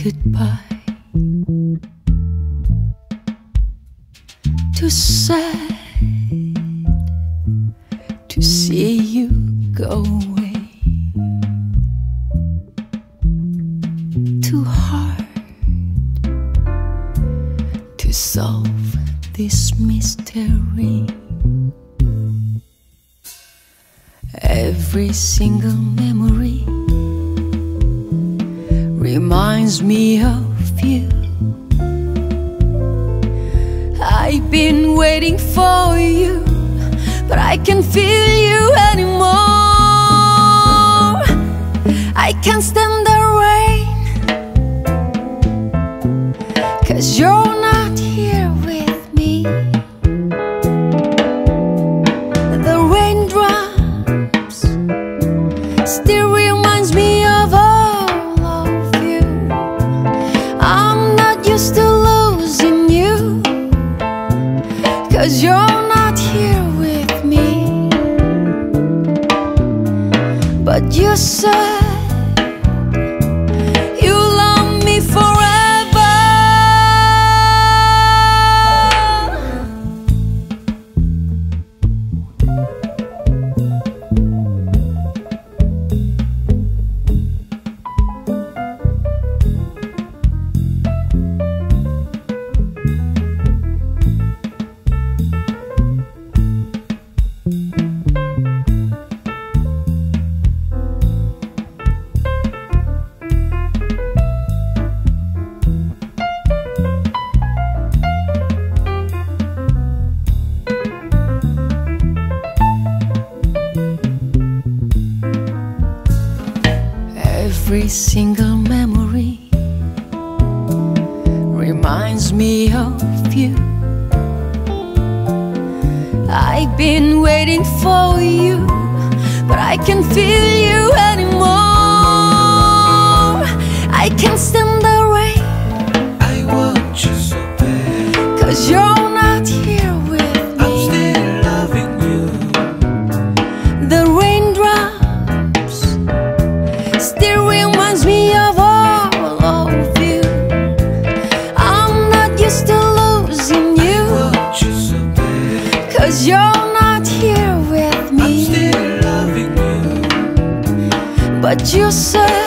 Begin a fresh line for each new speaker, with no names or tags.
goodbye. Too sad to see you go away. Too hard to solve this mystery. Every single memory reminds me of you. I've been waiting for you, but I can't feel you anymore. I can't stand the rain, 'cause you're not here with me. The raindrops still reminds me of all of you. I'm not used to losing you, 'cause you're not here with me. But you said you love me forever. Every single memory reminds me of you. I've been waiting for you, but I can't feel you anymore. I can't stand the rain.
I want you so bad,
'cause you're not here with me.
I'm still loving you.
The raindrops still reminds me of all of you. I'm not used to losing you,
I want you so bad,
'cause you're not here with
I'm
me.
still loving you.
But you said